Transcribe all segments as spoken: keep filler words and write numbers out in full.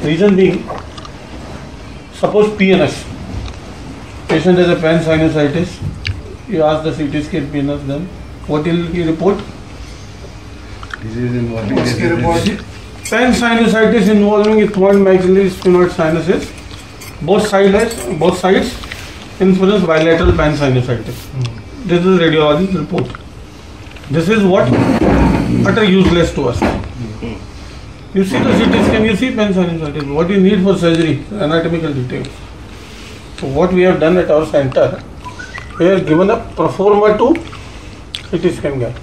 Reason being, suppose P N S, patient has a pansinusitis, you ask the C T scan P N S, then what will he report? Disease involving disease. Pansinusitis involving ethmoid maxillary sphenoid sinuses, both sides, both sides influence bilateral pansinusitis. Mm. This is radiology report. This is what utter useless to us. Mm. You see the C T scan, you see pansinusitis. What you need for surgery, anatomical details. So what we have done at our center, we have given a proforma to C T scan guy.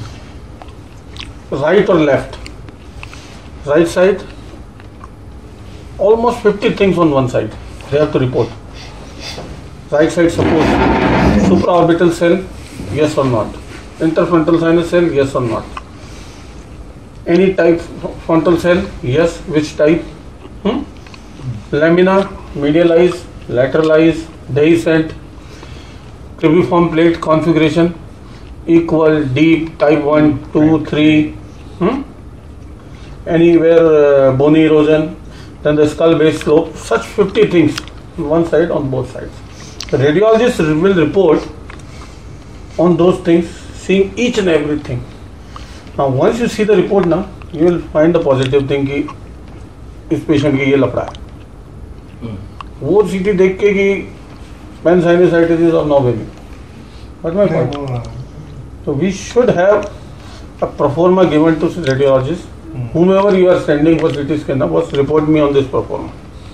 Right or left? Right side, almost fifty things on one side. They have to report. Right side, suppose supraorbital cell, yes or not. Interfrontal sinus cell, yes or not. Any type frontal cell, yes. Which type? Hmm? Lamina, medialized, lateralized, dehiscent, cribriform plate configuration, equal, deep, type one, two, three. Hmm? Anywhere uh, bony erosion, then the skull base slope, such fifty things on one side, on both sides. The radiologist will report on those things, seeing each and everything. Now once you see the report now, you will find the positive thing कि इस patient की ये लफड़ा है. वो सीटी देख के कि pansinusitis is of no value. What's my point? So we should have a proforma given to radiologist. Whomever you are sending for C T scan, was report me on this proforma.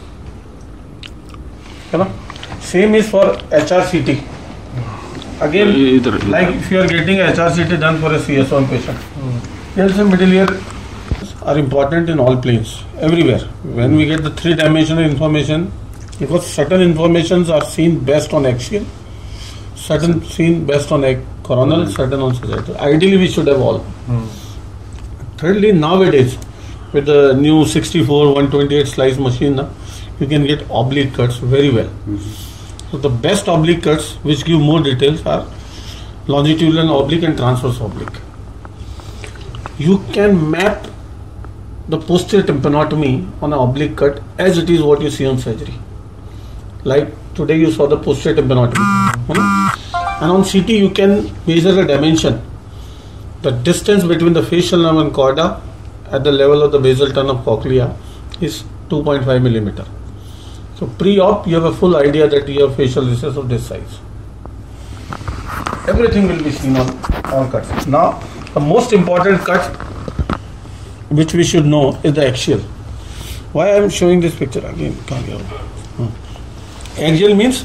Same is for H R C T. Again, like if you are getting H R C T done for a C S one patient, here's the middle ear are important in all planes, everywhere. When we get the three-dimensional information, because certain informations are seen best on axial, certain seen best on coronal, certain on sagittal. Ideally, we should have all. Thirdly, nowadays, with the new sixty-four one twenty-eight slice machine, you can get oblique cuts very well. Mm-hmm. So the best oblique cuts, which give more details, are longitudinal oblique and transverse oblique. You can map the posterior tympanotomy on an oblique cut as it is what you see on surgery. Like today you saw the posterior tympanotomy. Mm-hmm. And on C T you can measure the dimension. The distance between the facial nerve and chorda at the level of the basal turn of cochlea is two point five millimeter. So pre-op you have a full idea that you have facial recess of this size. Everything will be seen on all cuts. Now the most important cut which we should know is the axial. Why I am showing this picture again? Hmm. Axial means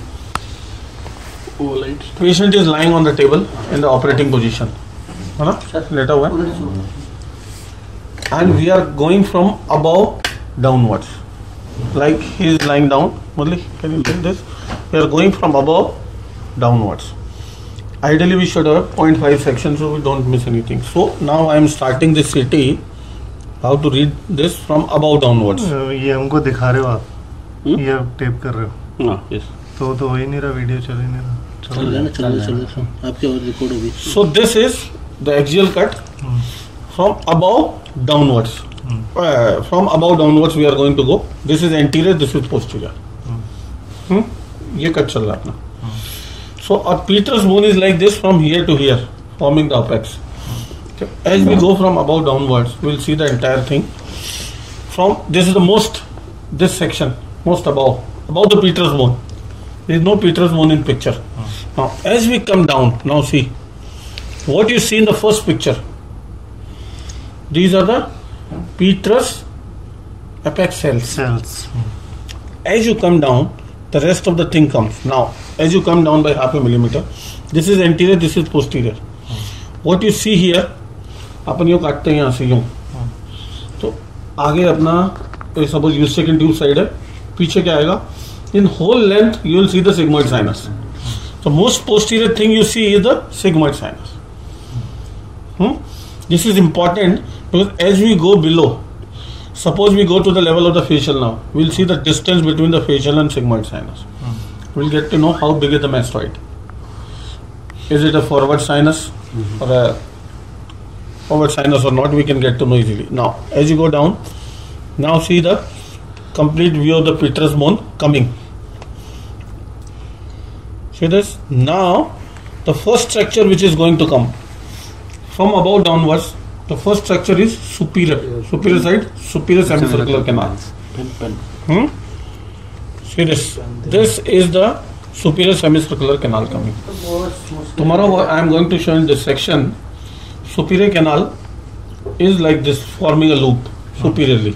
patient is lying on the table in the operating position. Later one. And we are going from above downwards. Like he is lying down. Murli, can you do this? We are going from above downwards. Ideally we should have zero point five section so we don't miss anything. So now I am starting this C T. How to read this from above downwards. ये हमको दिखा रहे हो आप? ये आप tape कर रहे हो? हाँ, yes. तो तो हो ही नहीं रहा, वीडियो चल ही नहीं रहा. चल रहा है ना, चल रहा है, चल रहा है. आपके और रिकॉर्ड होगी. So this is the axial cut from above downwards. Uh, from above downwards we are going to go. This is anterior, this is posterior. Hmm? ये कट चल रहा है अपना. So our Peter's bone is like this from here to here, forming the apex. Okay. As we go from above downwards, we will see the entire thing. From this is the most, this section, most above, above the Peter's bone. There is no Peter's bone in picture. Now as we come down, now see what you see in the first picture. These are the Petrous apex cells. cells. As you come down, the rest of the thing comes. Now, as you come down by half a millimeter, this is anterior, this is posterior. What you see here, अपन यो काटते हैं यहाँ से यूं, तो आगे अपना suppose you second tube side है, पीछे क्या आएगा? In whole length, you will see the sigmoid sinus. So most posterior thing you see is the sigmoid sinus. Hmm? This is important because as we go below, suppose we go to the level of the facial now, we will see the distance between the facial and sigmoid sinus. Mm. We will get to know how big is the mastoid. Is it a forward sinus mm-hmm. or a forward sinus or not, we can get to know easily. Now, as you go down, now see the complete view of the petrous bone coming. See this? Now, the first structure which is going to come from above downwards, the first structure is superior, superior side, superior semicircular canal. Hmm? See this? This is the superior semicircular canal coming. Tomorrow I am going to show in this section, superior canal is like this, forming a loop superiorly.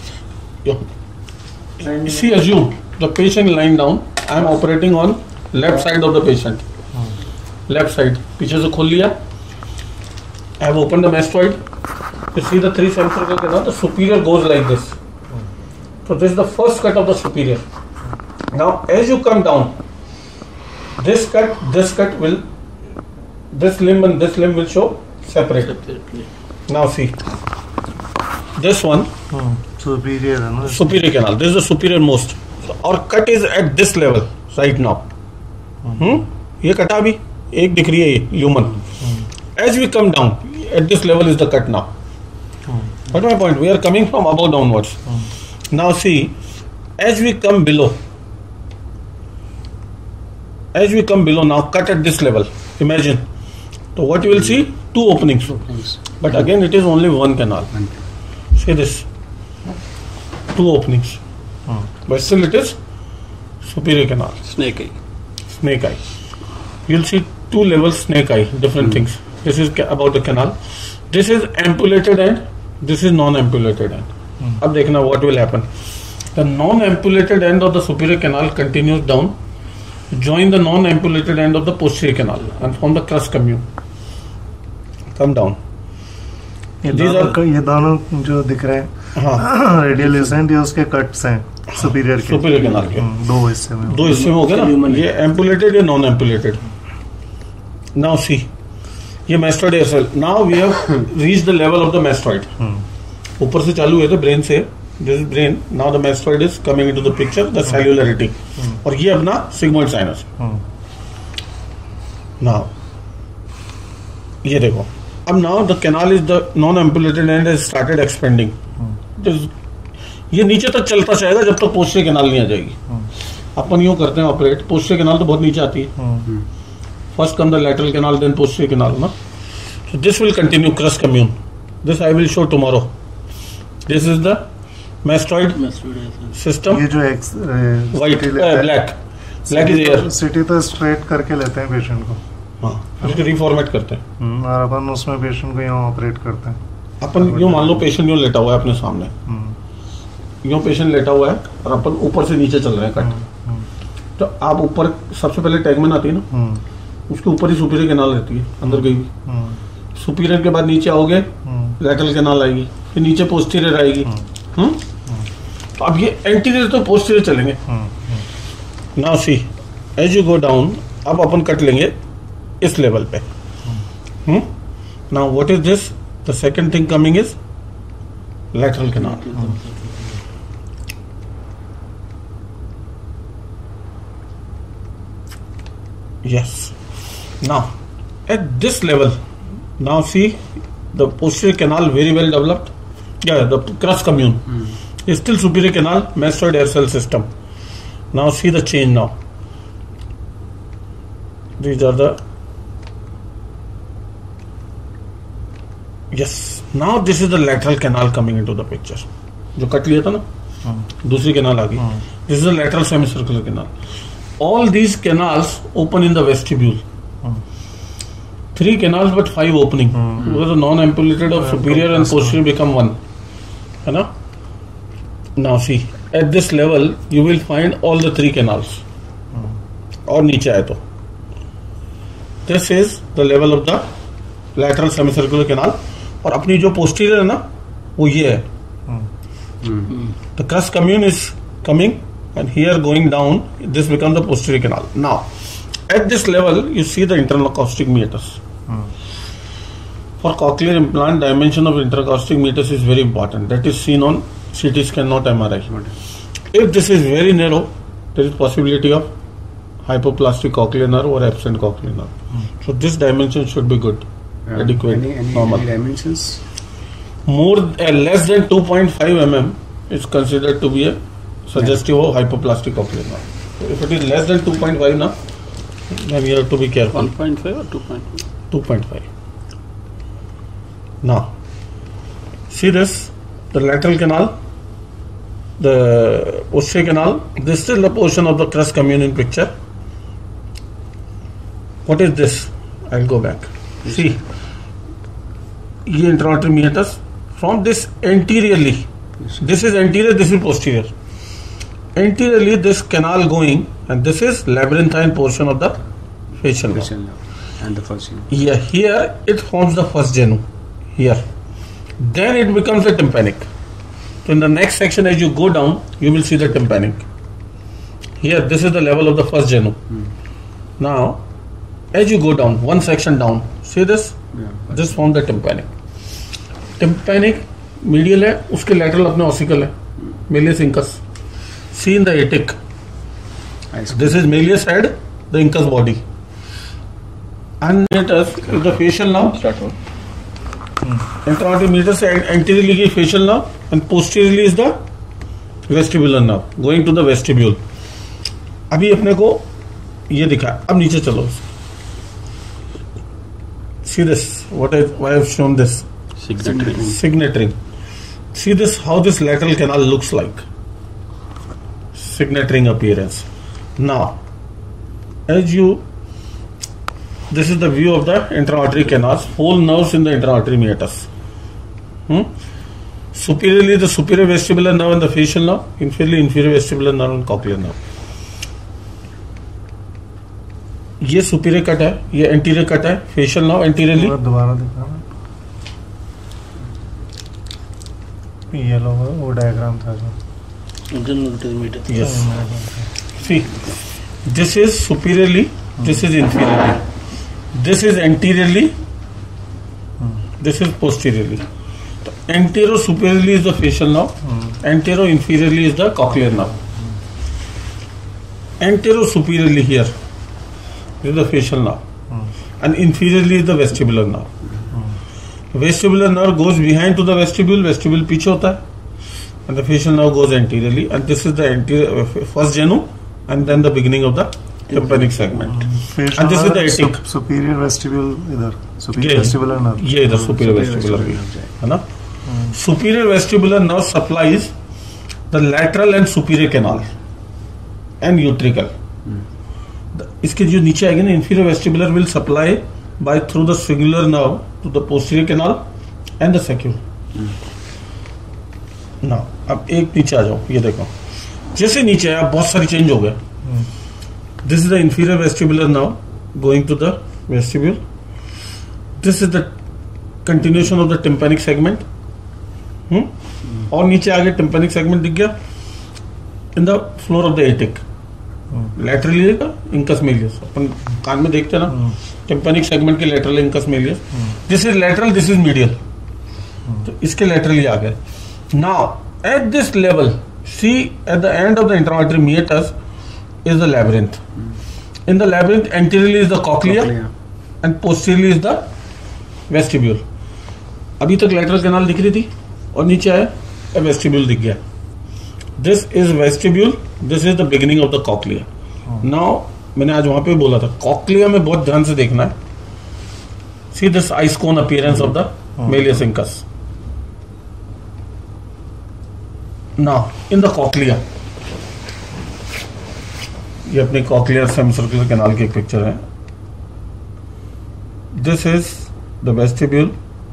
Yeah. See, assume the patient lying down, I am operating on left side of the patient. Left side, पीछे से खोल लिया. I have opened the mastoid. You see the three semicircular canal, the superior goes like this. So this is the first cut of the superior. Now as you come down, this cut, this cut will, this limb and this limb will show separate. Now see, this one, Hmm. Superior, no? superior canal. This is the superior most. So our cut is at this level right now. Hmm? ये कटा भी एक दिख रही है ये human. As we come down, at this level is the cut now. What is my point? We are coming from above downwards. Now see, as we come below, as we come below now, cut at this level. Imagine. So what you will see? Two openings. But again, it is only one canal. See this. Two openings. But still it is superior canal. Snake eye. Snake eye. You will see two levels snake eye, different things. This is ca- about the canal. This is ampulated end. This is non-ampulated end. Ab dekhna what will happen. The non-ampulated end of the superior canal continues down, join the non-ampulated end of the posterior canal and form the crus commune. Come down. ये These दोनों are- का- ये दोनों जो दिख रहे हैं हाँ, रेडियल एसेंट, ये उसके कट्स हैं सुपीरियर के. superior canal के. हम्म, दो हिस्से में. दो हिस्से में हो गया ना, ये एम्पुलेटेड या नॉन एम्पुलेटेड. नाउ सी, ये mastoid air cell. Now we have reach the level of the mastoid. ऊपर से चालू हुए थे ब्रेन से, this is brain. Now the mastoid is coming into the picture, the cellularity. और ये अपना सिग्मोइड साइनस. नाउ ये देखो, अब now the canal is the non ampullated end is started expanding. ये नीचे तक चलता जाएगा जब तक पोस्टीरियर कैनाल नहीं आ जाएगी. अपन यूं करते हैं ऑपरेट, पोस्टीरियर कैनाल तो बहुत नीचे आती है. First come the lateral canal, then posterior canal ना. So this will continue crus commune. This I will show tomorrow. This is the mastoid system. ये जो x white black black is air. CT तो straight करके लेते हैं patient को. हाँ, उसको रिफॉर्मेट करते हैं. हम्म, और अपन उसमें पेशेंट को यहाँ ऑपरेट करते हैं. अपन यूं मान लो पेशेंट यूं लेटा हुआ है अपने सामने, यूं पेशेंट लेटा हुआ है और अपन ऊपर से नीचे चल रहे हैं कट. तो आप ऊपर सबसे पहले टैगमैन आती है ना, हम्म, उसके ऊपर ही सुपीरियर कैनाल रहती है अंदर गई हुई. हम्म, सुपीरियर के बाद नीचे आओगे, हम्म, लैटरल कैनाल आएगी, फिर नीचे पोस्टीरियर आएगी. हम्म? तो अब ये एंटीरियर तो पोस्टीरियर चलेंगे. Hmm. Now see, as you go down, अब अपन कट लेंगे इस लेवल पे. Now what is this? The second thing coming is lateral canal. Yes. Now, at this level, now see the posterior canal very well developed. Yeah, the crus commune is still superior canal, mastoid air cell system. Now see the change now. These are the, yes. Now this is the lateral canal coming into the picture. जो cut लिया था ना, दूसरी canal आ गई. This is the lateral semicircular canal. All these canals open in the vestibule. Three canals but five opening. Because the non-ampulated of superior and posterior become one. है ना? Now see, at this level you will find all the three canals. और नीचे आए तो this is the level of the lateral semicircular canal. और अपनी जो posterior है ना, वो ये है. The crus commune is coming. And here going down, this becomes the posterior canal. Now, at this level, you see the internal acoustic meatus. Hmm. For cochlear implant, dimension of interacoustic meatus is very important. That is seen on C T scan, not M R I. If this is very narrow, there is possibility of hypoplastic cochlear nerve or absent cochlear nerve. Hmm. So this dimension should be good, Uh, adequate, any, any, normal. any dimensions? More uh, less than two point five millimeters is considered to be a suggestive of hypoplastic cochlear nerve. So if it is less than two point five now, then you have to be careful. one point five or two point five? two point five. Now, see this, the lateral canal, the posterior canal, this is the portion of the crus communion picture. What is this? I'll go back. See, ये intra-auditory meatus. From this anteriorly, this is anterior, this is posterior. Anteriorly, this canal going, and this is labyrinthine portion of the facial nerve. Facial nerve. And the first genu. Yeah, here it forms the first genu. Here. Then it becomes a tympanic. So in the next section, as you go down, you will see the tympanic. Here, this is the level of the first genu. Hmm. Now, as you go down, one section down, see this? Yeah. This forms the tympanic. Tympanic medial है, उसके lateral अपने ossicle है, malleus incus. See in the atic. This is malleus head, the incus body. And meatus is the facial nerve. Intra-auditory meatus anteriorly की facial nerve, and posteriorly is the vestibular nerve, going to the vestibule. अभी अपने को ये दिखा. अब नीचे चलो. See this. What I why I have shown this. Signet ring. Signet ring. See this, how this lateral canal looks like. Signet ring appearance. Now, as you, this is the view of the intra-auditory canals, whole nerves in the intra-auditory meatus. Hmm? Superiorly, the superior vestibular nerve and the facial nerve, inferiorly, inferior vestibular nerve and cochlear nerve. ये superior cut है, ये anterior cut है, facial nerve anteriorly. दोबारा दिखाना. ये लो वो diagram था जो. Internal auditory meatus. Yes. See, this is superiorly, this is inferiorly. This is anteriorly, this is posteriorly. Antero superiorly is the facial nerve, antero inferiorly is the cochlear nerve. Antero superiorly here is the facial nerve, and inferiorly is the vestibular nerve. Vestibular nerve goes behind to the vestibule, vestibule पीछे होता है, and the facial nerve goes anteriorly, and this is the anterior first genu, and then the beginning of the tympanic segment. Facial And this is the nerve, atic. sup- superior vestibule इधर. Superior ये vestibular nerve. ये इधर superior vestibular भी है ना. Superior vestibular nerve supplies the lateral and superior canal and utricle. The- इसके जो नीचे आएगी ना, inferior vestibular will supply by through the singular nerve to the posterior canal and the sacule. Now, अब एक नीचे आ जाओ, ये देखो, जैसे नीचे आया बहुत सारी चेंज हो गए. This is the inferior vestibular nerve going to the vestibule. This is the continuation of the tympanic segment. Hmm? और नीचे आगे tympanic segment दिख गया in the floor of the atic. Laterally का incus malleus. अपन कान में देखते हैं ना, tympanic segment के lateral incus malleus. This is lateral, this is medial. तो इसके laterally आ गए. Now, at this level, see at the end of the intra-auditory meatus is the labyrinth. In the labyrinth, anteriorly is the cochlea, Cochlea. and posteriorly is the vestibule. अभी तक lateral canal दिख रही थी और नीचे आया vestibule दिख गया. This is vestibule. This is the beginning of the cochlea. Now, मैंने आज वहां पे बोला था, cochlea में बहुत ध्यान से देखना है. See this ice cone appearance of the malleus incus. Now, in the cochlea, ये अपनी कॉक्लियर सेमिसर्कुलर कैनाल की एक पिक्चर है. This is the vestibule.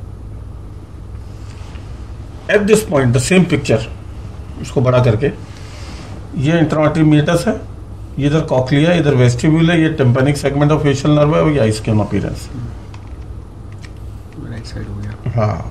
At this point the same picture, इसको बड़ा करके, ये इंट्रा-ऑडिटरी मेटस है, ये इधर कॉक्लिया, इधर वेस्टिब्यूल है, ये tympanic segment of facial nerve है, और ये ice cone appearance. Right side हो गया. हाँ.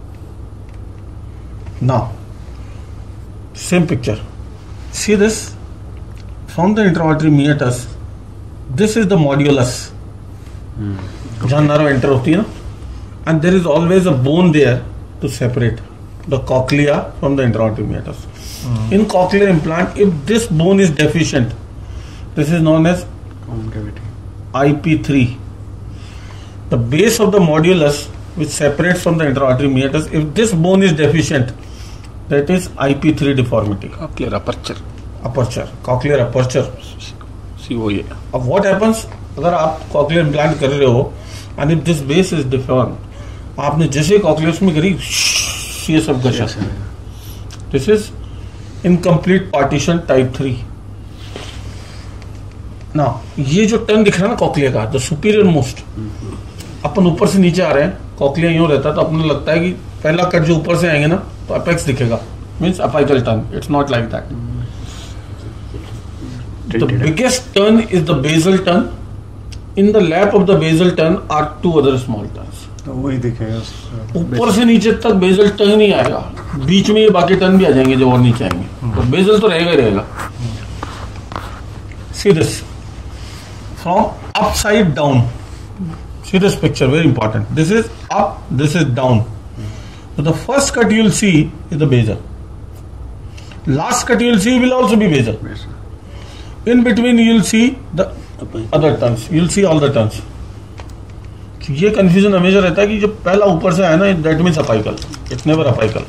Now same picture. See this? From the intra-auditory meatus, this is the modulus. जहाँ nerve enter होती है ना, and there is always a bone there to separate the cochlea from the intra-auditory meatus. In cochlear implant, if this bone is deficient, this is known as Concavity. I P three. The base of the modulus which separates from the intra-auditory meatus, if this bone is deficient, that is I P three deformity. Cochlear aperture. Aperture, cochlear aperture. See वो ये अब what happens, अगर आप cochlear implant कर रहे हो and if this base is deform, आपने जैसे कॉक्लियर्स में करी ये सब गशा, this is incomplete partition type three ना। ये जो टर्न दिख रहा है ना कॉक्लियर का, द सुपीरियर मोस्ट, अपन ऊपर से नीचे आ रहे हैं, कॉक्लिया यूं रहता है तो अपने लगता है कि पहला कट जो ऊपर से आएंगे ना तो अपेक्स दिखेगा, means apical turn. It's not like that. The biggest turn is the basal turn. In the lap of the basal turn are two other small turns. तो वही दिखेगा उसका। ऊपर से नीचे तक बेसल टर्न ही आएगा, बीच में ये बाकी टर्न भी आ जाएंगे जो और नीचे आएंगे, तो बेसल तो रहेगा ही रहेगा। See this from upside down, see this picture, very important. This is up, this is down. So the first cut you will see is the basal. Last cut you will see will also be basal. In between you will see the other turns. You will see all the turns. ये confusion हमेशा रहता है कि जो पहला ऊपर से आया ना, that means apical. It's never apical.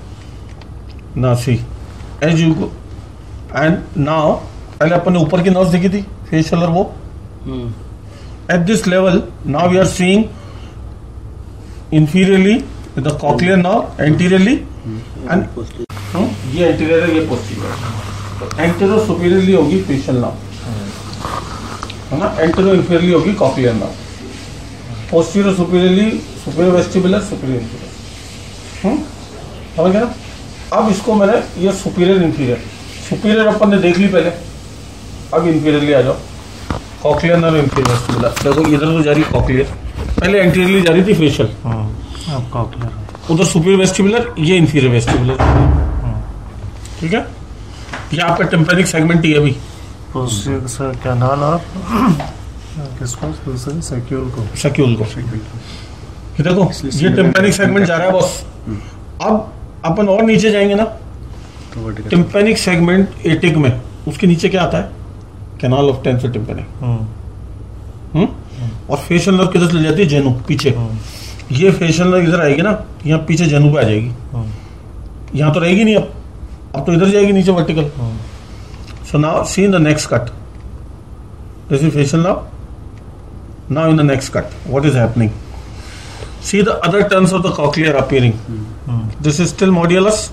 Now see, as you go, and now पहले अपन ने ऊपर की नर्व्स देखी थी, facial और वो. At this level, now we are seeing inferiorly the cochlear nerve, anteriorly, and no, ये anterior है, ये posterior। तो anterior superiorly होगी facial nerve, है ना? anterior inferiorly होगी cochlear nerve, posterior superiorly superior vestibular, superior inferior। हम्म, समझ गया ना? अब इसको मैंने ये superior inferior, superior अपन ने देख ली पहले, अब inferiorly आ जाओ। कॉक्लियर नर्व इंफीरियर वेस्टिबुलर, देखो इधर तो जा रही कॉक्लियर, पहले एंटीरियरली जा रही थी फेशियल, अब कॉक्लियर, उधर सुपीरियर वेस्टिबुलर, ये इंफीरियर वेस्टिबुलर। ठीक है, ये आपका टेम्पेनिक सेगमेंट ही है अभी। पोस्टीरियर कैनाल और किसको, दूसरे सैक्यूल को, सैक्यूल को। ये देखो ये टेम्पेनिक सेगमेंट जा रहा है बस। अब अपन और नीचे जाएंगे ना, टेम्पेनिक सेगमेंट एटिक में, उसके नीचे क्या आता है? Canal of tense tympanic. Hmm, और फेशियल नर्व किधर चली जाती है? जेनू, पीछे। ये फेशियल नर्व इधर आएगी ना, यहाँ पीछे जेनू पे आ जाएगी, यहाँ तो रहेगी नहीं, अब अब तो इधर जाएगी नीचे vertical. So now see in the next cut, this is facial nerve. Now in the next cut what is happening? See the other turns of the cochlear appearing. This is still modulus,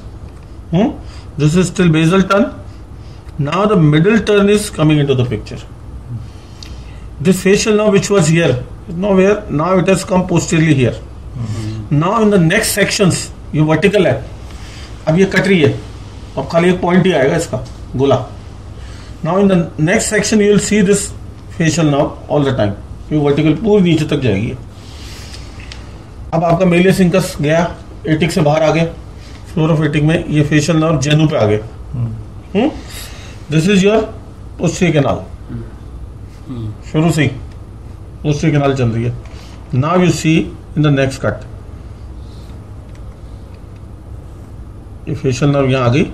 this is still basal turn. Now the middle turn is coming into the picture. This facial nerve which was here is nowhere. Now it has come posteriorly here. Mm-hmm. Now in the next sections ये vertical है, अब ये cut रही है, अब खाली एक point ही आएगा इसका गोला। Now in the next section you will see this facial nerve all the time. ये vertical पूरी नीचे तक जाएगी। अब आपका मेलियस इंकस गया, एटिक से बाहर आ गए, फ्लोर ऑफ एटिक में ये facial nerve जेनू पे आ गए। Hmm, this is your posterior canal, शुरू से ही पोस्टीरियर कैनाल चल रही है। Now you see in the next cut, ये फेशियल नर्व यहां आ गई।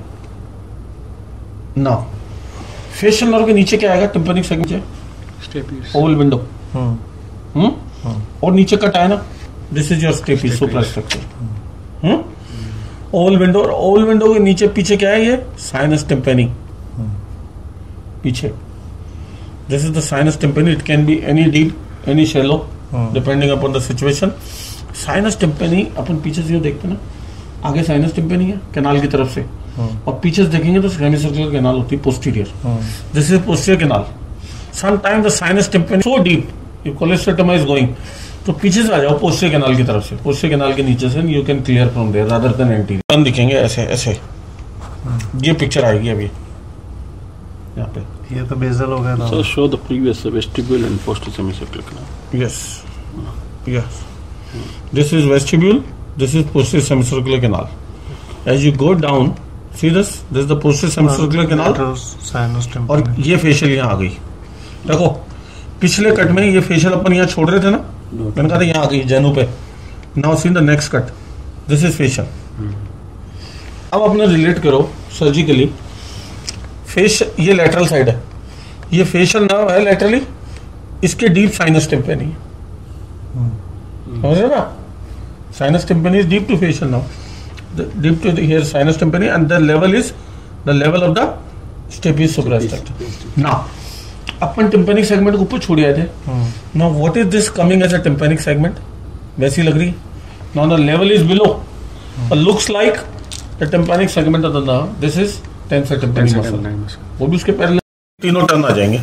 नाउ फेशियल नर्व के नीचे क्या आएगा? Tympanic segment, oval window. Hmm, और नीचे कट आया ना, this is your stapes suprastructure. Hmm, oval window, और ओवल विंडो के नीचे पीछे क्या है? ये साइनस टिम्पेनी पीछे। This is the sinus tympani. It can be any deep, any shallow, depending upon the situation. Sinus tympani अपन पीछे से देखते ना, आगे साइनस टिम्पेनी है कैनाल की तरफ से, और पीछे से देखेंगे तो सेमी सर्कुलर कैनाल होती है posterior. This is posterior canal. Some time the sinus tympani so deep, if cholesteatoma is going, तो पीछे से आ जाओ पोस्टीरियर कैनाल की तरफ से, पोस्टीरियर कैनाल के नीचे से you can clear from there rather than anterior. Turn दिखेंगे ऐसे ऐसे, ये पिक्चर आएगी अभी यहाँ पे। ये तो बेसल हो गया ना। So show the previous vestibule and posterior semicircular canal. Yes, yes. This is vestibule. This is posterior semicircular canal. As you go down, see this. This is the posterior semicircular canal. Sinus और tympani. ये facial यहाँ आ गई। देखो पिछले cut में ये facial अपन यहाँ छोड़ रहे थे ना, मैंने कहा था यहाँ आ गई जेनू पे। Now see the next cut, this is facial. अब अपने रिलेट करो सर्जिकली, फेस ये लेटरल साइड है, ये फेशियल नर्व है लेटरली, इसके डीप साइनस टिम्पेनी, समझ रहे ना? Sinus tympani is deep to facial nerve, deep to here sinus tympani, and the level is the level of the stapes suprastructure. ना अपन टिम्पेनिक सेगमेंट को ऊपर छोड़ आए थे। Now what is this coming as a tympanic segment, वैसी लग रही है। Now the level is below, looks like the tympanic segment of the nerve, this is tensor tympanic muscle, वो भी उसके पैरेलल तीनों टर्न आ जाएंगे।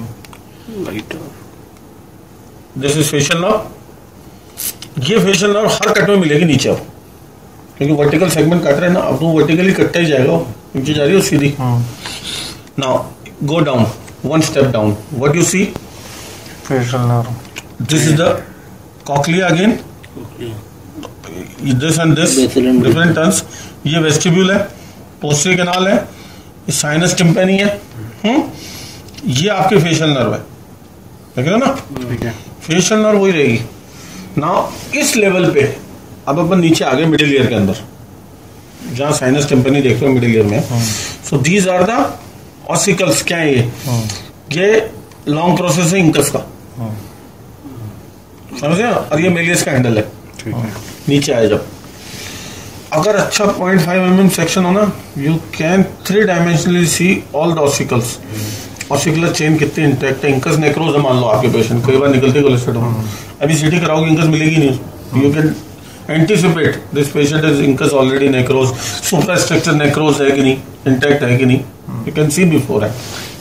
दिस इज फेशियल नर्व, ये फेशियल नर्व हर कट में मिलेगी नीचे, अब क्योंकि वर्टिकल सेगमेंट कट रहे हैं ना, अब तो वर्टिकली कटता ही जाएगा, नीचे जा रही है सीधी। Now go down, one step down, what you see? Facial nerve. This is the cochlea again. This and this different turns. ये वेस्टिब्यूल है, पोस्टीरियर कैनाल है, ये साइनस टिम्पेनी है, हम्म, ये आपके फेशियल नर्व है, देख रहे हो ना? ठीक है, फेशियल नर्व वही रहेगी। नाउ इस लेवल पे अब अपन नीचे आ गए मिडिल ईयर के अंदर, जहाँ साइनस टिम्पेनी देख रहे हो मिडिल ईयर में। So these are the ossicles. क्या है ये? ये लॉन्ग प्रोसेस है इंकस का, समझे? और ये मेलियस का हैंडल है। ठीक है, नीचे आए जब, अगर अच्छा point five M M section हो ना, you can three dimensionally see all the ossicles. Ossicular chain कितनी इंटैक्ट है। इंकस नेक्रोज है मान लो आपके पेशेंट, कई बार निकलते कोलेस्ट्रेटोम, अभी सीटी कराओगे इंकस मिलेगी नहीं, you can anticipate this patient is incus already necrose, suprastructure necrose है कि नहीं, इंटैक्ट है कि नहीं, you can see before it.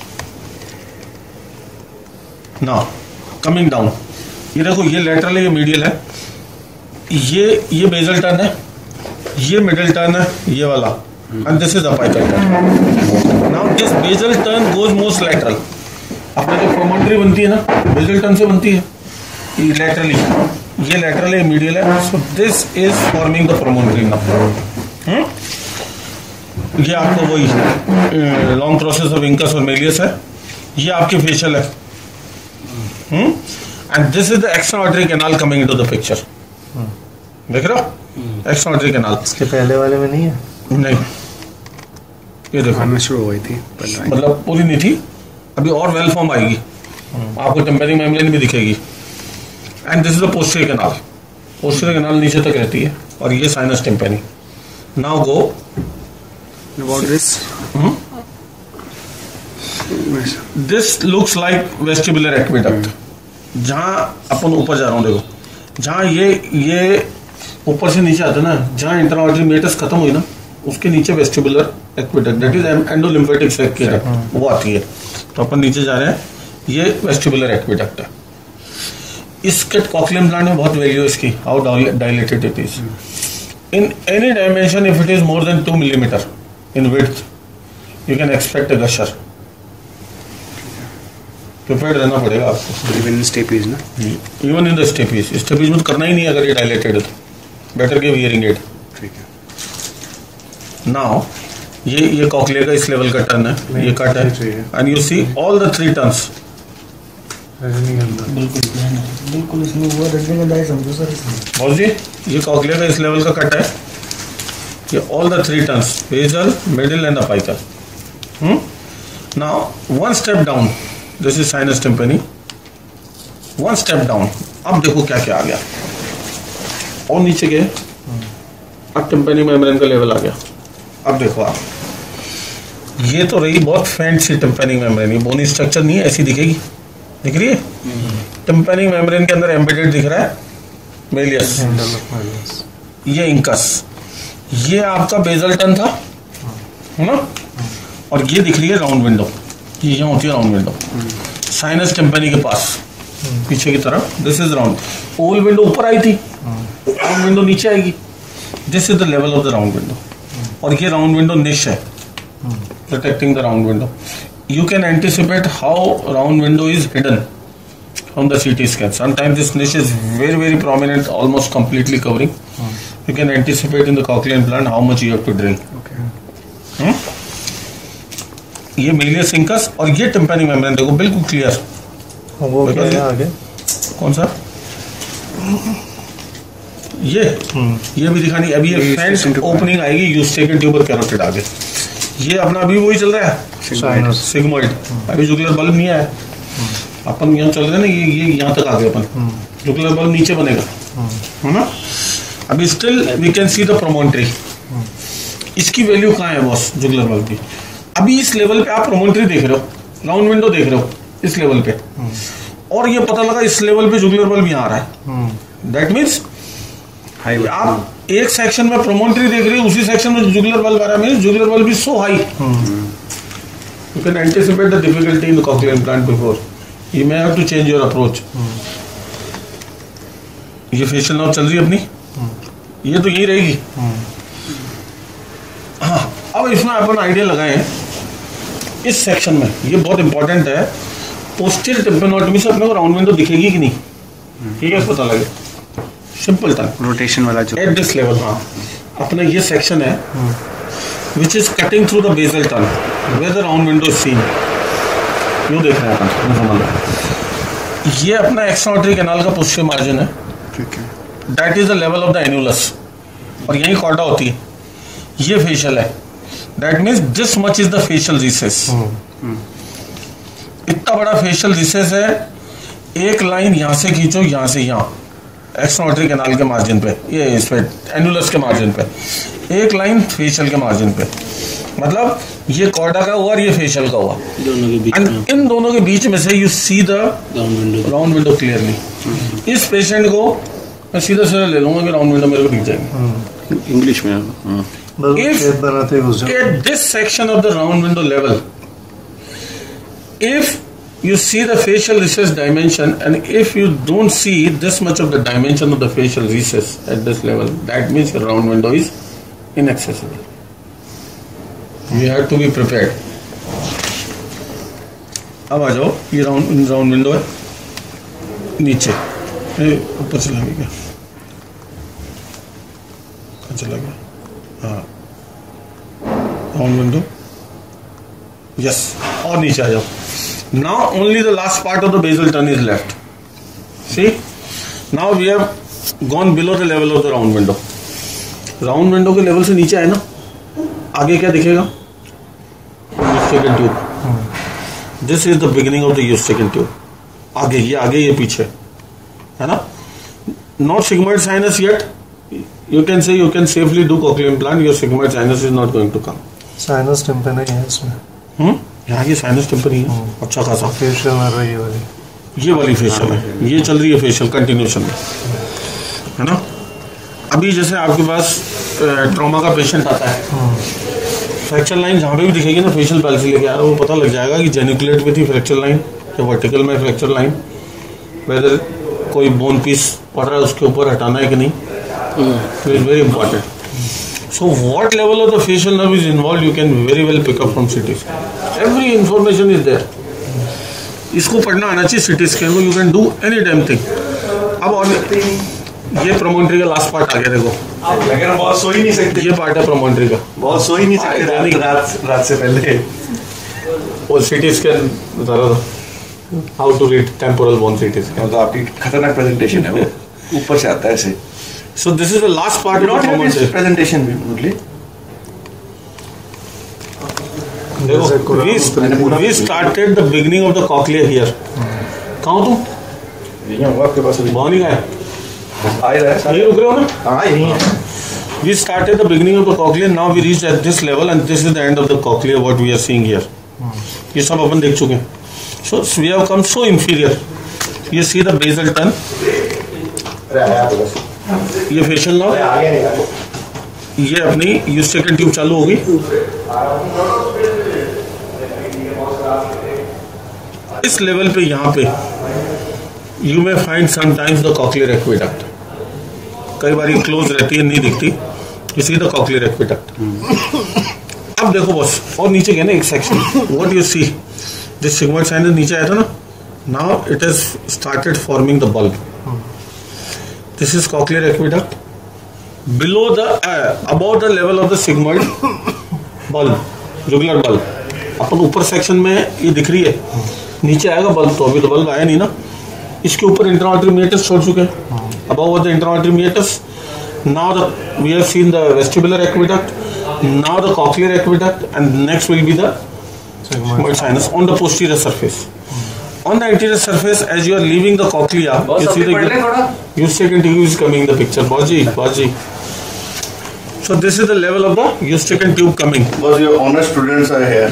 Now coming down, ये देखो, ये lateral है, ये medial है, ये ये basal turn है, ये middle turn है, ये वाला, and this is apical turn. Now this basal turn goes most lateral. अपने जो promontory बनती है ना, basal turn से बनती है, ये laterally, ये lateral है, medial है, so this is forming the promontory now. hmm? ये आपको वही लॉन्ग प्रोसेस ऑफ इंकस और मेलियस है, ये आपकी फेशियल है, and this is the extraordinary canal coming into the picture. देख रहे हो एक्स्ट्राऑर्डिनरी कैनाल, इसके पहले वाले में नहीं है? नहीं, ये देखो आना शुरू हुई थी, मतलब पूरी नहीं थी, अभी और वेल फॉर्म आएगी, आपको टेम्पेनिक मेम्ब्रेन भी दिखेगी। And this is the posterior canal, posterior canal नीचे तक रहती है, और ये sinus tympani. Now go about this. hmm? This looks like vestibular aqueduct. जहाँ अपन ऊपर जा रहा हूँ, देखो जहाँ ये ये ऊपर से नीचे आता है ना, जहाँ इंट्राऑर्डिनरी मेटस खत्म हुई ना, उसके नीचे vestibular aqueduct, that is endolymphatic aqueduct, वो आती है। तो अपन नीचे जा रहे हैं, ये वेस्टिबुलर एक्वेडक्ट है। इसके कॉक्लियर इम्प्लांट में बहुत वैल्यू है इसकी, how dilated it is in any dimension. If it is more than two millimetre in width, you can expect a gusher. Prepared रहना पड़ेगा आपको। इवन स्टेपीज ना, even in the stapes, stapes में तो करना ही नहीं है अगर ये डायलेटेड है तो, बेटर गिव हियरिंग एड। ठीक है। नाउ ये ये कॉक्लियर का इस लेवल का टर्न है, ये कट है, and you see all the three turns. बिल्कुल बिल्कुल इसमें हुआ रजनीगंधा है, समझो सर इसमें बहुत जी, ये कॉक्लियर का इस लेवल का कट है, ये all the three turns, basal, middle and apical. Hmm? Now one step down, this is sinus tympani. One step down, अब देखो क्या क्या आ गया, और नीचे गए, अब टिम्पेनी मेम्ब्रेन का लेवल आ गया। अब देखो आप, ये तो रही बहुत फैंसी टिम्पेनी मेम्ब्रेन, ये बोनी स्ट्रक्चर नहीं है, ऐसी दिखेगी, दिख रही है? टिम्पेनी मेम्ब्रेन के अंदर एम्बेडेड दिख रहा है मेलियस, ये इंकस, ये आपका बेजल टर्न था, है ना, और ये दिख रही है राउंड विंडो, ये यहाँ होती है राउंड विंडो साइनस टिम्पेनी के पास पीछे की तरफ। This is round, oval window ऊपर आई थी, राउंड विंडो नीचे आएगी, this is the level of the round window, और ये राउंड विंडो निश है protecting the round window. You can anticipate how round window is hidden from the CT scan. Sometimes this niche is very very prominent, almost completely covering. You can anticipate in the cochlear implant how much you have to drill. Okay. hmm? ये malleus incus और ये tympanic membrane देखो बिल्कुल clear. वो क्या है आगे? कौन सा? ये ये भी दिखानी, अभी ये फेंट ओपनिंग आएगी, यूस्टेकन ट्यूबर कैरोटिड आगे। ये अपना अभी वही चल रहा है सिग्मोइड, अभी जुगुलर बल्ब नहीं आया, अपन यहाँ चल रहे हैं ना, ये ये यहाँ तक आ गए अपन, जुगुलर बल्ब नीचे बनेगा, है ना। अभी still we can see the promontory, इसकी वैल्यू कहाँ है बॉस जुगुलर बल्ब की? अभी इस लेवल पे आप प्रोमोनटरी देख रहे हो, राउंड विंडो देख रहे हो इस लेवल पे, और ये पता लगा इस लेवल पे जुगुलर बल्ब यहाँ आ रहा है, दैट मीन्स आप एक सेक्शन में प्रोमोनटरी देख रहे हो, उसी सेक्शन में जुगुलर बल्ब आ रहा है, means jugular bulb is so high, you can anticipate the difficulty in the cochlear implant before, you may have to change your approach. ये फेशियल नाउ चल रही है अपनी, ये तो यही रहेगी। हाँ, अब इसमें अपन आइडिया लगाएं इस सेक्शन में, ये बहुत इंपॉर्टेंट है, पोस्टीरियर टिम्पैनोटमी से अपने को राउंड विंडो दिखेगी कि नहीं, ठीक है, पता लगे, सिंपल था, रोटेशन वाला जो एट दिस लेवल। हाँ, अपना ये सेक्शन है which is cutting through the basal turn where the round window is seen, यूँ देख रहे हैं अपन, समझ लो ये अपना एक्सट्राऑर्डिनरी कैनाल का पोस्टीरियर मार्जिन है, ठीक है, that is the level of the annulus, और यही कॉर्डा होती है, ये फेशियल है, that means this much is the facial recess, इतना बड़ा फेशियल रिसेस है, एक लाइन यहां से खींचो, यहां से यहाँ एक्सट्राऑर्डिनरी कैनाल के मार्जिन पे, ये इस पे एन्युलस के मार्जिन पे एक लाइन फेशियल के मार्जिन पे, मतलब ये कॉर्डा का हुआ और ये फेशियल का हुआ, दोनों के बीच में, इन दोनों के बीच में से you see the round window, round window clearly. इस पेशेंट को मैं सीधा सीधा ले लूंगा कि राउंड विंडो मेरे को दिख जाएंगे इंग्लिश में। हाँ, बस टेप बनाते घुस जाओ। at this section of the round window level, if you see the facial recess dimension and if you don't see this much of the dimension of the facial recess at this level, that means your round window is inaccessible. You have to be prepared. अब आ जाओ, ये round round window है, नीचे ऊपर चला गया, कहाँ चला गया, हाँ राउंड विंडो, यस, और नीचे आ जाओ। Now only the last part of the basal turn is left, see now we have gone below the level of the round window, round window के लेवल से नीचे आए ना, आगे क्या दिखेगा, eustachian tube, this is the beginning of the eustachian tube, आगे ये आगे ये पीछे है ना, not sigmoid sinus yet, you can say you can safely do cochlear implant, your sigmoid sinus is not going to come. Sinus tympani है इसमें, हम्म, यहाँ की साइनस टिम्पनी है, अच्छा खासा, फेशियल नर्व है ये वाली, ये वाली फेशियल है, ये चल रही है फेशियल कंटिन्यूशन में, है ना। अभी जैसे आपके पास ट्रॉमा का पेशेंट आता है, फ्रैक्चर लाइन जहाँ पे भी दिखेगी ना, फेशियल पैल्सी लेके आ रहा है, वो पता लग जाएगा कि जेनिकुलेट में थी फ्रैक्चर लाइन या वर्टिकल में फ्रैक्चर लाइन, वेदर कोई बोन पीस पड़ रहा है उसके ऊपर हटाना है कि नहीं, so it's very important. So what level of the facial nerve is involved, you can very well pick up from C T scan. Every information is there. इसको पढ़ना आना चाहिए C T scan को, you can do any damn thing. अब और ये प्रोमोनटरी का last part आ गया, देखो लेकिन बहुत सो ही नहीं सकते, ये पार्ट है प्रोमोनटरी का, बहुत सो ही नहीं सकते रात, रात, रात से पहले। और C T scan बता रहा था, how to read temporal bone C T scan, तो आपकी खतरनाक प्रेजेंटेशन है वो, ऊपर से आता है ऐसे। so this is the last part of the promontory presentation भी मुरली, देखो we we started the beginning of the cochlea here, कहाँ हो तुम, यही हूँ आपके पास, भवानी का है, आ ही रहा है, यही रुक रहे हो ना, हाँ यही है। we started the beginning of the cochlea, now we reached at this level and this is the end of the cochlea what we are seeing here, ये सब अपन देख चुके हैं, so we have come so inferior, you see the basal turn, ये facial now, ये अपनी यूस्टेकन tube चालू होगी, इस लेवल पे यहाँ पे you may find sometimes the cochlear aqueduct, कई बार क्लोज रहती है, नहीं दिखती, इसी द कॉक्लियर एक्वेडक्ट। अब देखो बस, और नीचे गया ना एक section, what you see, this sigmoid sinus नीचे आया था ना, now it has started forming the bulb, this is cochlear aqueduct, below the uh, above the level of the sigmoid bulb, jugular bulb, अपन ऊपर सेक्शन में ये दिख रही है, नीचे आएगा बल्ब, तो अभी तो बल्ब आया नहीं ना, इसके ऊपर इंट्राऑर्डिनरी मीएटस छोड़ चुके हैं, above the इंट्राऑर्डिनरी मीएटस, now the we have seen the vestibular aqueduct, now the cochlear aqueduct, and next will be the sigmoid sinus on the posterior surface. On the anterior surface, as you are leaving the cochlea, you see the Eustachian tube is coming in the picture. Baji, Baji. So this is the level of the eustachian tube coming. Because your honor students are here.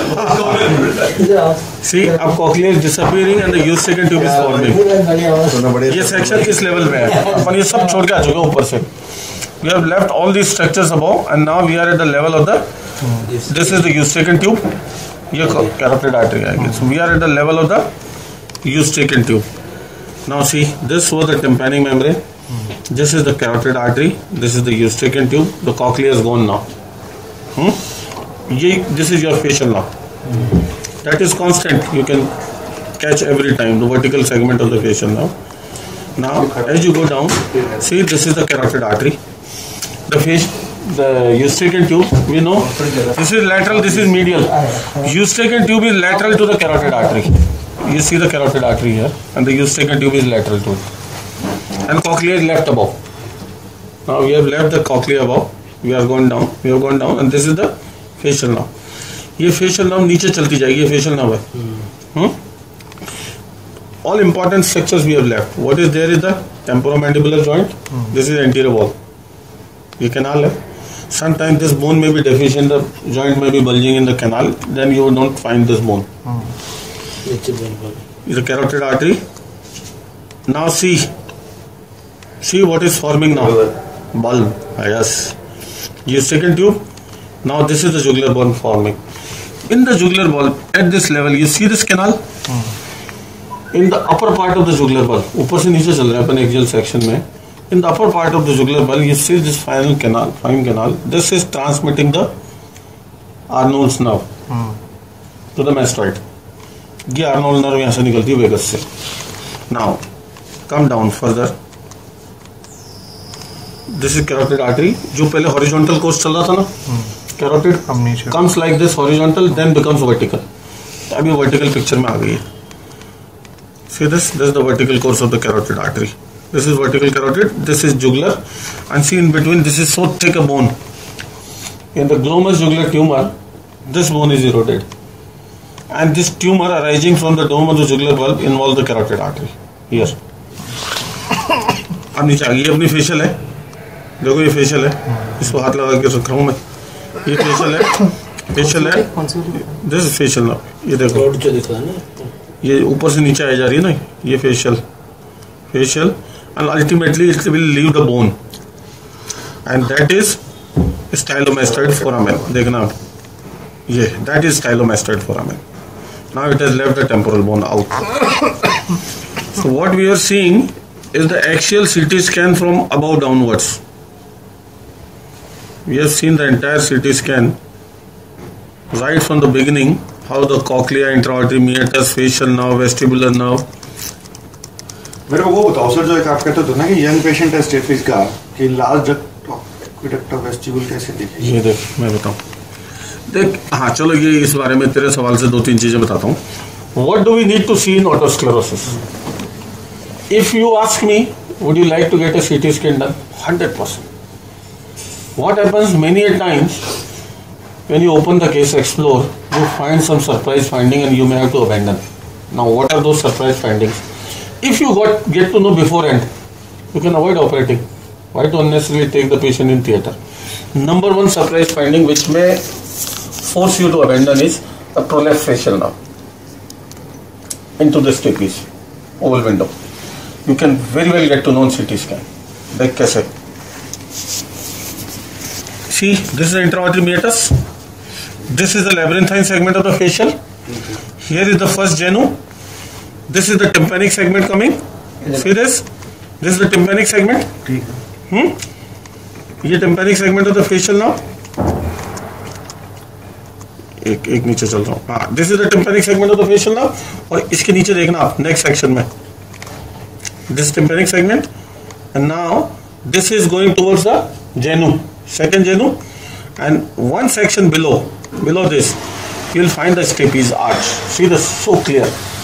See, अब cochlea is disappearing and the eustachian tube is forming. ये section किस level में है? अपन ये सब छोड़ के आ चुके हैं ऊपर से. We have left all these structures above and now we are at the level of the. This is the eustachian tube. ये carotid artery आएगी. So we are at the level of the eustachian tube. Now see, this was the tympanic membrane. This is the carotid artery. This is the eustachian tube. The cochlea is gone now. Hmm? ये, this is your facial now. That is constant. You can catch every time the vertical segment of the facial now. Now, as you go down, see, this is the carotid artery. The face, the eustachian tube, we know. This is lateral. This is medial. Eustachian tube is lateral to the carotid artery. You see the carotid artery here, and the eustachian tube is lateral to it. And cochlea is left above. Now we have left the cochlea above. We are going down. We have gone down, and this is the facial nerve. ये facial nerve नीचे चलती जाएगी. ये facial nerve है. Hmm? All important structures we have left. What is there is the temporomandibular joint. This is anterior wall. ये canal है. Sometimes this bone may be deficient. The joint may be bulging in the canal. Then you don't find this bone. The carotid artery. Now see. See what is forming now? Bulb. Yes. Eustachian tube. Now this is the jugular bone forming. In the jugular bulb, at this level, you see this canal? In the upper part of the jugular bulb, ऊपर से नीचे चल रहा है अपन axial section में. In the upper part of the jugular bulb, you see this final canal, fine canal. This is transmitting the Arnold's nerve to the mastoid. ये Arnold nerve यहाँ से निकलती है vagus से. Now, come down further. This is carotid artery. जो पहले horizontal course चल रहा था ना, carotid comes like this horizontal, then becomes vertical. अभी vertical picture में आ गई है. See this? This is the vertical course of the carotid artery. This is vertical carotid. This is jugular, and see in between this is so thick a bone. In the glomus jugular tumor, this bone is eroded, and this tumor arising from the dome of the jugular bulb involves the carotid artery. Here. अब नीचे आ गई. अपनी facial है. देखो ये facial है. इसको हाथ लगा के रखा हूँ मैं. ये फेशियल है. फेशियल है. दिस इज फेशियल ना. ये देखो जो दिख रहा है ना, ये ऊपर से नीचे आ जा रही है ना. ये facial facial and ultimately it will leave the bone and that is stylomastoid foramen. देखना आप, ये that is stylomastoid foramen. Now it has left the temporal bone out. So what we are seeing is the axial C T scan from above downwards. We have seen the entire C T scan right from the beginning, how the cochlea, intra-auditory meatus, facial nerve, vestibular nerve. मेरे को वो बताओ sir, जो एक आप कहते थे ना कि यंग पेशेंट है स्टेफिस का, कि लार्ज एक्विडक्ट ऑफ वेस्टिबुल कैसे दिखेगी? ये देख, मैं बताऊं. देख, हाँ चलो, ये इस बारे में तेरे सवाल से दो तीन चीजें बताता हूँ. What do we need to see in autosclerosis? If you ask me, would you like to get a C T scan done? one hundred percent. What happens many a times when you open the case explore, you find some surprise finding and you may have to abandon. Now, what are those surprise findings? If you got get to know beforehand, you can avoid operating. Why to unnecessarily take the patient in theatre? Number one surprise finding which may force you to abandon is a prolapsed facial nerve into the stapes, oval window. You can very well get to know C T scan. देख कैसे. See, this is the intra-auditory meatus. This is the labyrinthine segment of the facial. Here is the first genu. This is the tympanic segment coming. See this? This is the tympanic segment. Hmm? ये tympanic segment of the facial now. एक एक नीचे चल रहा हूँ. हाँ, this is the tympanic segment of the facial now. और इसके नीचे देखना आप next section में. This tympanic segment, and now this is going towards the genu, second genu, and one section below, below this, you will find the stapes arch. See this so clear.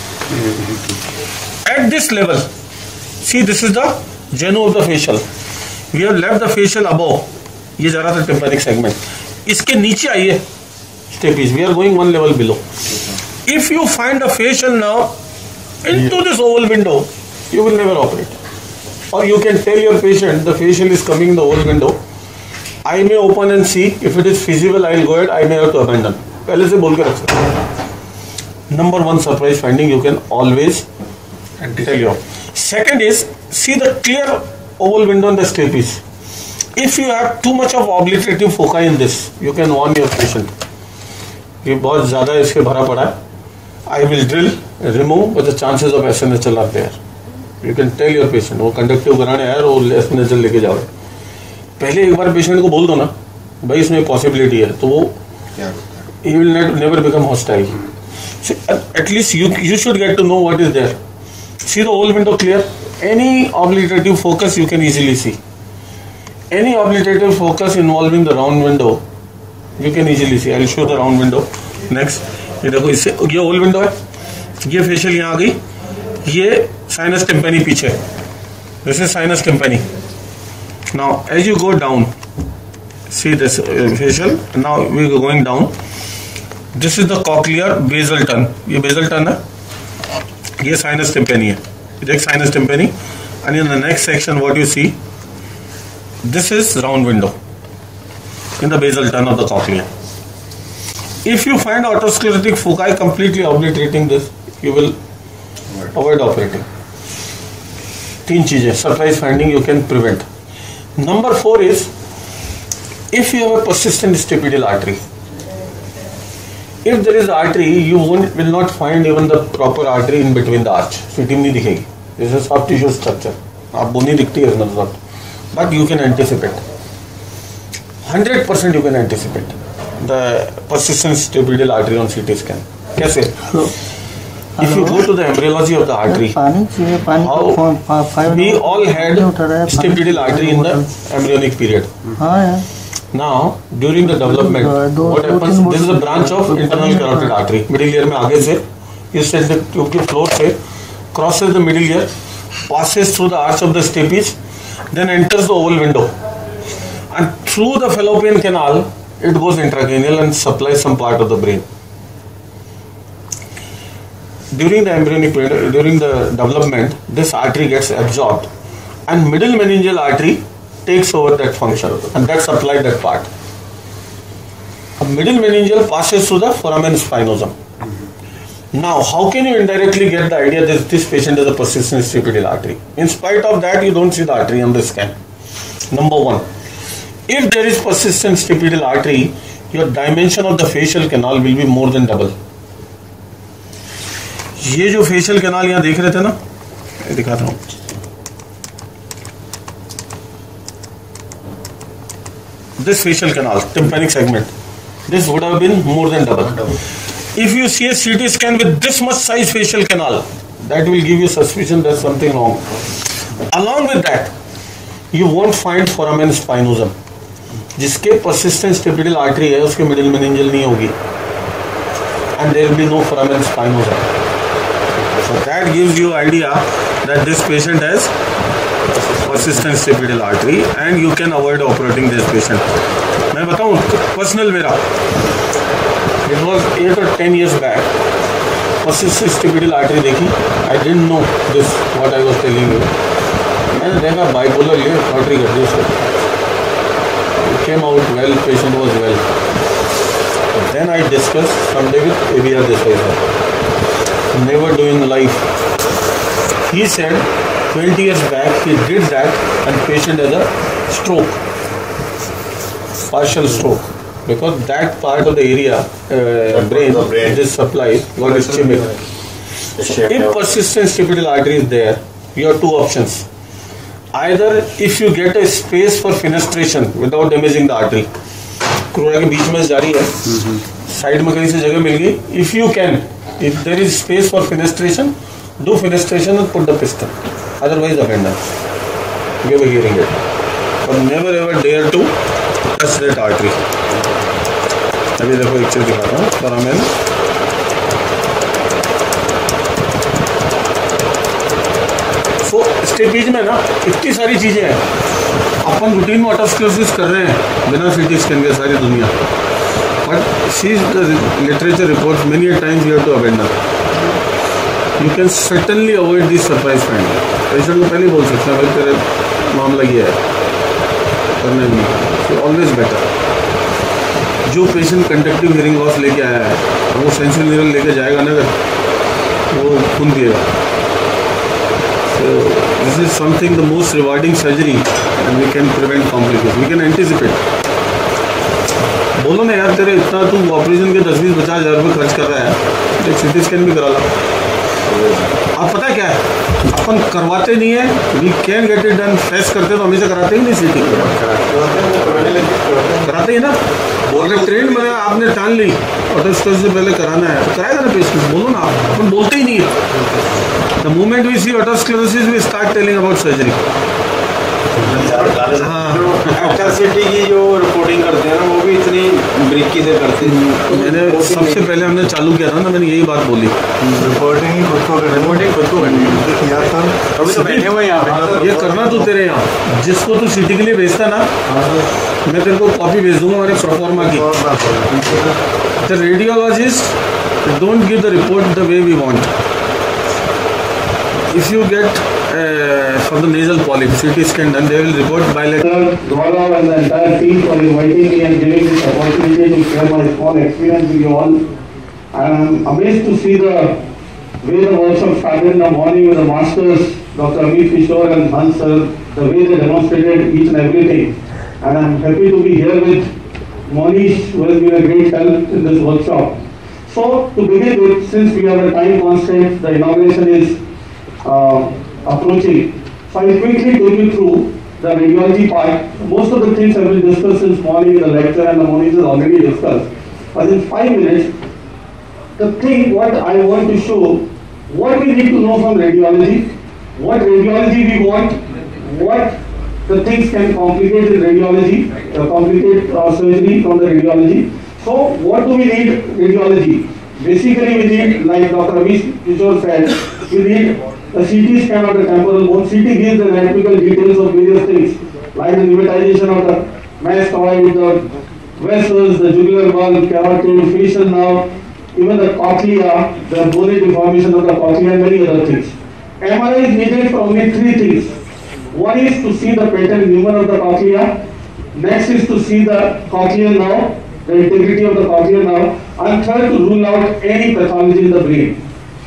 At this level, see this is the genu of the facial. We have left the facial above. ये जा रहा था tympanic segment. इसके नीचे आइए stapes. We are going one level below. If you find a facial nerve into this oval window, you will never operate. Or you can tell your patient the facial is coming in the oval window. I may open and see. If it is feasible, I will go ahead. I may have to abandon. पहले से बोल के रख सकते हैं. Number one surprise finding you can always tell you. Second is see the clear oval window in the stapes. If you have too much of obliterative foci in this, you can warn your patient. ये बहुत ज़्यादा इसके भरा पड़ा है. I will drill, remove, but the chances of S N H L are there. You can tell your patient. वो conductive कराने आया और वो S N H L लेके जाओ. पहले एक बार पेशेंट को बोल दो ना, भाई इसमें पॉसिबिलिटी है, तो वो he will not, never become hostile. So, at least you you should get to know what is there. See the whole window clear. Any obliterative focus you can easily see. Any obliterative focus involving the round window, you can easily see. I will show the round window. Next, ये देखो इससे ये whole window है. ये facial यहाँ आ गई. ये sinus tympani पीछे. This is sinus tympani. Now, as you go down, see this uh, facial. Now we are going down. This is the cochlear basal ton. ये basal ton है. ये sinus tympani है. ये sinus tympani. And in the next section, what you see, this is round window in the basal ton of the cochlea. If you find autosclerotic foci completely obliterating this, you will avoid operating. तीन चीजें surprise finding you can prevent. Number four is if you have a persistent stapedial artery. If there is artery, you won't, will not find even the proper artery in between the arch. सीटी में नहीं दिखेगी. This is soft tissue structure. आपको नहीं दिखती है नजर, but you can anticipate. Hundred percent you can anticipate the persistent stapedial artery on C T scan. कैसे? If you go to the embryology of the artery, how we all had stapedial artery in the embryonic period. Now, during the development, what happens? This is a branch of internal carotid artery. Middle ear में आगे से इस tube के floor से crosses the middle ear, passes through the arch of the stapes, then enters the oval window, and through the fallopian canal, it goes intracranial and supplies some part of the brain. During the embryonic period, during the development, this artery gets absorbed, and middle meningeal artery takes over that function, and that supplies that part. A middle meningeal passes through the foramen spinosum. Now, how can you indirectly get the idea that this patient is a persistent stapedial artery? In spite of that, you don't see the artery on the scan. Number one, if there is persistent stapedial artery, your dimension of the facial canal will be more than double. ये जो facial canal यहाँ देख रहे थे ना, ये दिखाता हूँ. This facial canal, tympanic segment, this would have been more than double. If you see a C T scan with this much size facial canal, that will give you suspicion there's something wrong. Along with that, you won't find foramen spinosum. जिसके persistent stapedial artery है, उसके middle meningeal नहीं होगी, and there will be no foramen spinosum. So that gives you idea that this patient has persistent stapedial artery, and you can avoid operating this patient. मैं बताऊँ personal मेरा, it was eight or ten years back. persistent stapedial artery देखी. I didn't know this what I was telling you. मैंने देखा bipolar ये artery कर दी उसको. It came out well, patient was well. Then I discussed someday with A B R Desai sir. Never do in life. He said twenty years back he did that and patient had a stroke, partial stroke, because that part of the area uh, brain, brain this supply got ischemic. So if persistent stapedial artery is there, you have two options. Either if you get a space for fenestration without damaging the artery, क्रोड़ा के बीच में जा रही है, side में कहीं से जगह मिल गई, if you can, if there is space for fenestration, do fenestration and put the piston. Otherwise, abandon. Give a hearing aid. But never ever dare to touch that artery. अभी देखो एक चीज दिखाता हूँ. फोरामेन. So स्टेपीज में ना इतनी सारी चीजें हैं. अपन रूटीन में ऑटोस्क्लेरोसिस कर रहे हैं बिना सीटी स्कैन के सारी दुनिया. But see the literature reports many a times you have to abandon. You can certainly avoid these surprise findings. Patient को पहले बोल सकते हैं भाई तेरे मामला ये है. करना नहीं, ऑलवेज बेटर। जो पेशेंट कंडक्टिव हियरिंग लॉस लेके आया है वो सेंसरी न्यूरल लेके जाएगा ना अगर वो खून पिएगा। So this is something the most rewarding surgery and we can prevent complications, we can anticipate। बोलो ना यार तेरे इतना तू ऑपरेशन के दस बीस पचास हज़ार रुपये खर्च कर रहा है, एक सी टी स्कैन भी करा ला। अब पता है क्या है, अपन करवाते नहीं है, we can get it done, face करते तो हमेशा कराते ही नहीं सी टी, कराते ही ना। अगर ट्रेन में आपने ठान ली ऑटोस्कोपी से पहले कराना है तो कराएगा ना पेशेंट, बोलो ना आप, अपन बोलते ही नहीं है। The moment we see otosclerosis we start telling about surgery. हाँ, एचआरसीटी की जो रिपोर्टिंग करते हैं ना वो भी इतनी बारीकी से करते हैं। मैंने सबसे पहले हमने चालू किया था ना, मैंने यही बात बोली, रिपोर्टिंग ही खुद को करनी, रिपोर्टिंग खुद को करनी या तो अभी तो बैठे हुए यहाँ पे। ये करना तू तेरे यहाँ, जिसको तू सिटी के लिए भेजता ना, मैं तेरे को कॉपी भेज दूंगा मेरे प्रोफॉर्मा की। The radiologist don't give the report the way we want. If you get uh, for the nasal polyp C T scan done, they will report bilateral. Gaurav and the entire team for inviting me and giving this opportunity to share my small experience with you all. I am amazed to see the way the workshop started in the morning with the masters, Doctor Amit Kishore and Hans sir, the way they demonstrated each and everything. And I am happy to be here with Monish, who has been a great help in this workshop. So to begin with, since we have a time constraint, the inauguration is Uh, approaching. So I will quickly take you through the radiology part. Most of the things have been discussed since morning in the lecture and the Monish has already discussed. But in five minutes, the thing what I want to show, what we need to know from radiology, what radiology we want, what the things can complicate in radiology, uh, complicate uh, surgery from the radiology. So what do we need radiology? Basically we need, like Doctor Amit Kishore said, we need a C T scan of the temporal bone. C T gives the anatomical details of various things, like the pneumatization of the mastoid, the vessels, the jugular bulb, carotid, facial nerve, even the cochlea, the bony deformation of the cochlea, and many other things. M R I is needed for only three things. One is to see the patent lumen of the cochlea. Next is to see the cochlear nerve, the integrity of the cochlear nerve, and third to rule out any pathology in the brain.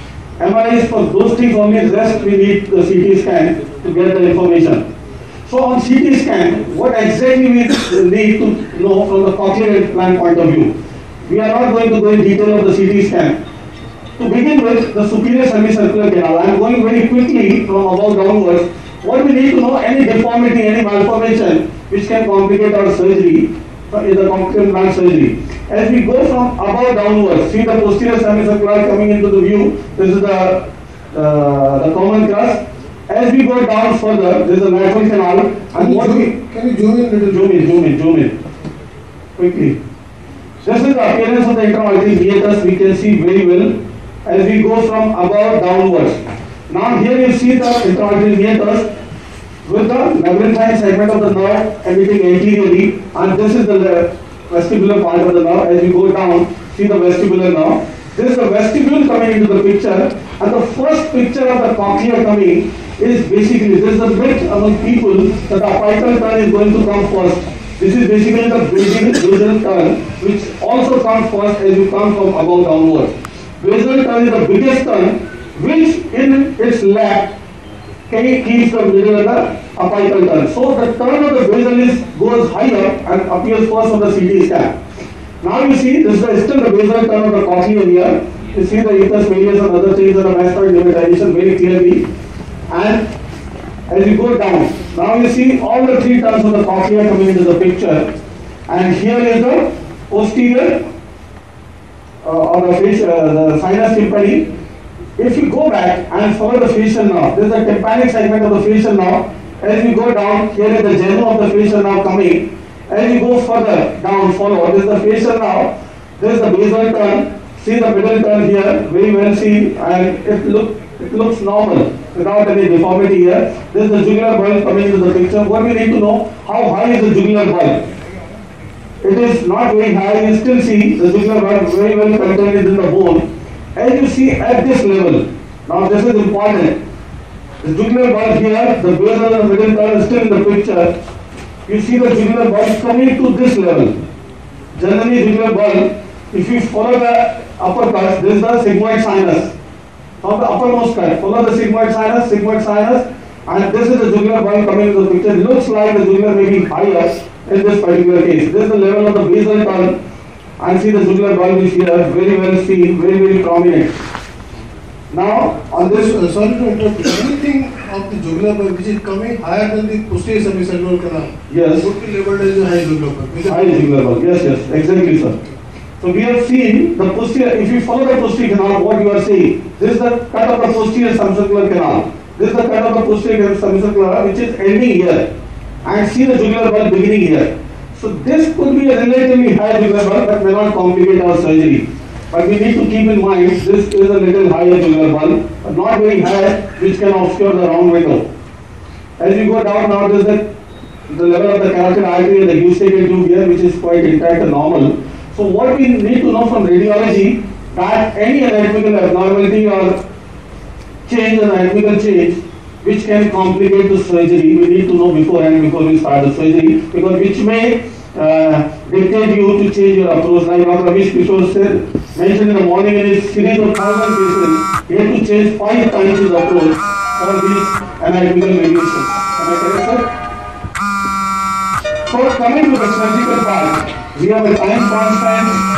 M R I is for those things only, rest we need the C T scan to get the information. So on C T scan, what exactly we need to know from the cochlear implant point of view? We are not going to go in detail of the C T scan. To begin with, the superior semicircular canal, I am going very quickly from above downwards. What we need to know, any deformity, any malformation which can complicate our surgery, in the cochlear implant surgery. As we go from above downwards, see the posterior semicircular coming into the view. This is the uh, the common crus. As we go down further, there is a lateral canal. And what we Can you zoom in a little? zoom in, zoom in, zoom in, quickly. This is the appearance of the intraarterial hiatus. We can see very well as we go from above downwards. Now here you see the intraarterial hiatus with the labyrinthine segment of the nerve emitting anteriorly, and this is the vestibular part of the nerve. As you go down, see the vestibular nerve. This is the vestibule coming into the picture, and the first picture of the cochlea coming is basically, this is the myth among people that the apical turn is going to come first. This is basically the basal basal turn, which also comes first as you come from above downwards. Basal turn is the biggest turn, which in its lap keeps the middle of the apical turn. So the turn of the basal is goes higher and appears first on the C T scan. Now you see this is still the basal turn of the cochlea here. You see the ethus various and other things and the mastoid pneumatization very clearly. And as you go down, now you see all the three turns of the cochlea coming into the picture. And here is the posterior uh, or the face, uh, the sinus tympani. If you go back and follow the facial nerve, this is the tympanic segment of the facial nerve. As you go down, here is the genu of the facial nerve coming. As you go further down, follow, this is the facial nerve. This is the basal turn. See the middle turn here, very well seen, and it look it looks normal without any deformity here. This is the jugular bulb coming into the picture. What we need to know, how high is the jugular bulb? It is not very high. You still see the jugular bulb very well contained in the bone. As you see at this level, now this is important. The jugular bulb here, the basal and the middle turn is still in the picture. you see the jugular bulb coming to this level. Generally, jugular bulb, if you follow the upper cut, this is the sigmoid sinus. From the uppermost cut, follow the sigmoid sinus, sigmoid sinus, and this is the jugular bulb coming to the picture. It looks like the jugular may be higher in this particular case. This is the level of the basal tongue, and see the jugular bulb is here, very well seen, very, very prominent. Now, on this, Uh, sorry to interrupt. Anything of the jugular bulb which is coming higher than the posterior semicircular canal yes, would be labeled as a high jugular bulb. Is it- high jugular bulb, yes, yes, exactly, sir. So we have seen the posterior, if you follow the posterior canal, what you are seeing, this is the cut of the posterior semicircular canal. This is the cut of the posterior semicircular which is ending here. And see the jugular bulb beginning here. So this could be a relatively high jugular bulb but may not complicate our surgery. But we need to keep in mind this is a little higher jugular bulb, but not very high, which can obscure the round window. As you go down now, this is the, the level of the carotid artery and the eustachian tube here, which is quite intact and normal. So what we need to know from radiology, that any anatomical abnormality or change in anatomical change which can complicate the surgery, we need to know beforehand before we start the surgery, because which may uh, dictate you to change your approach. Like Doctor Ramesh Kishore said, mentioned in the morning in his series of thousand cases, he had to change five times his approach for these anatomical variations. Am I correct, sir? So coming to the surgical part, we have a time constant